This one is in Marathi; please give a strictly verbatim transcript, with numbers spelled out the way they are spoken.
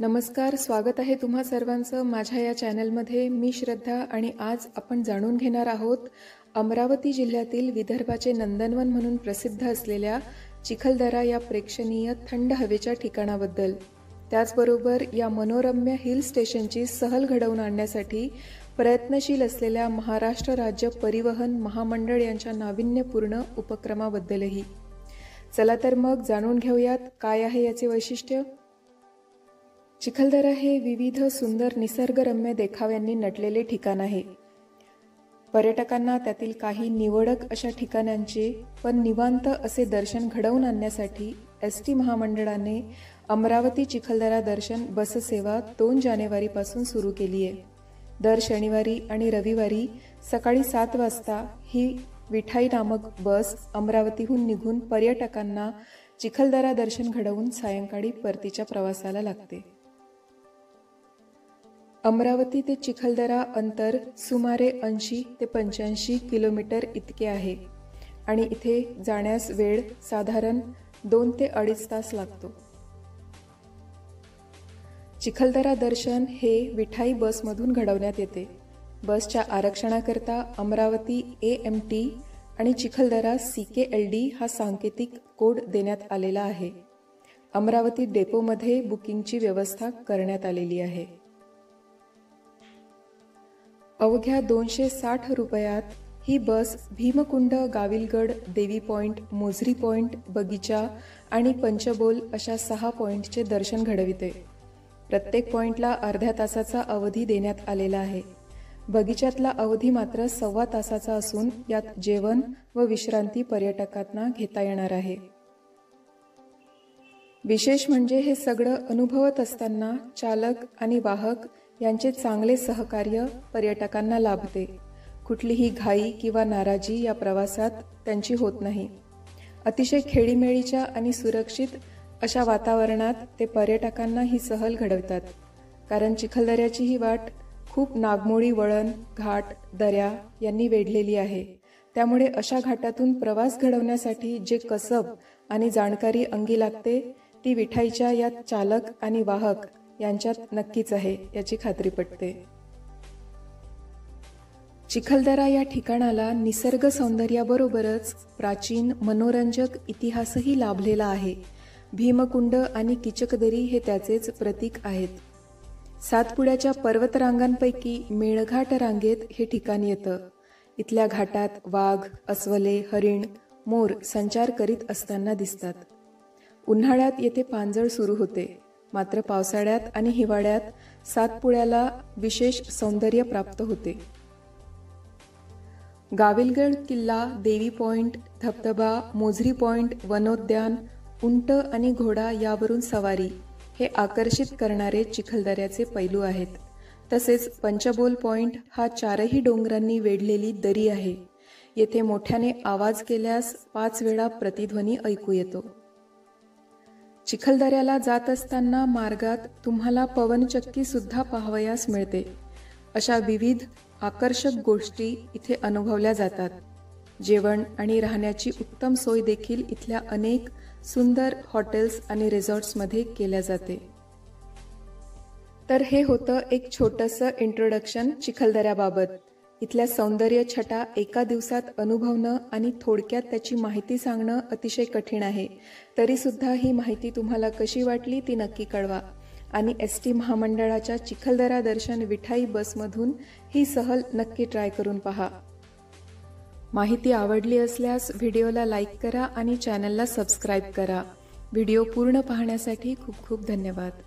नमस्कार, स्वागत आहे तुम्हा सर्वांचं माझ्या या चॅनलमध्ये। मी श्रद्धा आणि आज आपण जाणून घेणार आहोत अमरावती जिल्ह्यातील विदर्भाचे नंदनवन म्हणून प्रसिद्ध असलेल्या चिखलदरा या प्रेक्षणीय थंड हवेच्या ठिकाणाबद्दल। त्याचबरोबर या मनोरम्य हिल स्टेशनची सहल घडवून आणण्यासाठी प्रयत्नशील असलेल्या महाराष्ट्र राज्य परिवहन महामंडळ यांच्या नाविन्यपूर्ण उपक्रमाबद्दलही। चला तर मग जाणून घेऊयात काय आहे याचे वैशिष्ट्य। चिखलदरा हे विविध सुंदर निसर्गरम्य देखाव्यांनी नटलेले ठिकाण आहे। पर्यटकांना त्यातील काही निवडक अशा ठिकाणांचे पण निवांत असे दर्शन घडवून आणण्यासाठी एस टी महामंडळाने अमरावती चिखलदरा दर्शन बस सेवा दोन जानेवारी पासून सुरू केली आहे। दर शनिवारी आणि रविवारी सकाळी सात वाजता ही विठाई नामक बस अमरावतीहून निघून पर्यटकांना चिखलदरा दर्शन घडवून सायंकाळी परतीच्या प्रवासाला लागते। अमरावती ते चिखलदरा अंतर सुमारे ऐंशी ते पंच्याऐंशी किलोमीटर इतके आहे आणि इथे जाण्यास वेळ साधारण दोन ते अडीच तास लागतो। चिखलदरा दर्शन हे विठाई बसमधून घडवण्यात येते। बसच्या आरक्षणाकरता अमरावती ए एम टी आणि Chikhaldara C K L D हा सांकेतिक कोड देण्यात आलेला आहे। अमरावती डेपोमध्ये बुकिंगची व्यवस्था करण्यात आलेली आहे। अवघ्या दोनशे साठ रुपयात ही बस भीमकुंड, गाविलगड, देवी पॉइंट, मोझरी पॉइंट, बगीचा आणि पंचबोल अशा सहा पॉइंटचे दर्शन घडविते। प्रत्येक पॉइंटला अर्ध्या तासाचा अवधी देण्यात आलेला आहे। बगीचातला अवधी मात्र सव्वा तासाचा असून यात जेवण व विश्रांती पर्यटकांना घेता येणार आहे। विशेष म्हणजे हे सगळं अनुभवत असताना चालक आणि वाहक यांचे चांगले सहकार्य पर्यटकांना लाभते। कुठलीही घाई किंवा नाराजी या प्रवासात त्यांची होत नाही। अतिशय खेळीमेळीच्या आणि सुरक्षित अशा वातावरणात ते पर्यटकांना ही सहल घडवतात। कारण चिखलदऱ्याची ही वाट खूप नागमोडी वळण, घाट, दऱ्या यांनी वेढलेली आहे। त्यामुळे अशा घाटातून प्रवास घडवण्यासाठी जे कसब आणि जाणकारी अंगी लागते ती विठाईच्या या चालक आणि वाहक यांच्यात नक्कीच आहे याची खात्री पटते। चिखलदरा या ठिकाणाला निसर्ग सौंदर्याबरोबरच प्राचीन मनोरंजक इतिहासही लाभलेला आहे। भीमकुंड आणि किचकदरी हे त्याचेच प्रतीक आहेत। सातपुड्याच्या पर्वतरांगांपैकी मेळघाट रांगेत हे ठिकाण येतं। इथल्या घाटात वाघ, अस्वले, हरिण, मोर संचार करीत असताना दिसतात। उन्हाळ्यात येथे पानझड सुरू होते, मात्र पावसाळ्यात आणि हिवाळ्यात सातपुड्याला विशेष सौंदर्य प्राप्त होते। गाविलगड किल्ला, देवी पॉइंट, धबधबा, मोझरी पॉइंट, वनोद्यान, उंट आणि घोडा यावरून सवारी हे आकर्षित करणारे चिखलदऱ्याचे पैलू आहेत। तसेच पंचबोल पॉइंट हा चारही डोंगरांनी वेढलेली दरी आहे। येथे मोठ्याने आवाज केल्यास पाच वेळा प्रतिध्वनी ऐकू येतो। चिखलदऱ्याला जात असताना मार्गात तुम्हाला पवनचक्की सुद्धा पाहावयास मिळते। अशा विविध आकर्षक गोष्टी इथे अनुभवल्या जातात। जेवण आणि राहण्याची उत्तम सोय देखील इथल्या अनेक सुंदर हॉटेल्स आणि रिसॉर्ट्समध्ये केल्या जाते। तर हे होतं एक छोटंसं इंट्रोडक्शन चिखलदऱ्याबाबत। इथल्या सौंदर्य छटा एका दिवसात अनुभवणं आणि थोडक्यात त्याची माहिती सांगणं अतिशय कठीण आहे। तरी सुद्धा ही माहिती तुम्हाला कशी वाटली ती नक्की कळवा आणि एस टी महामंडळाच्या चिखलदरा दर्शन विठाई बसमधून ही सहल नक्की ट्राय करून पहा। माहिती आवडली असल्यास व्हिडिओला लाईक करा आणि चॅनलला सबस्क्राईब करा। व्हिडिओ पूर्ण पाहण्यासाठी खूप खूप धन्यवाद।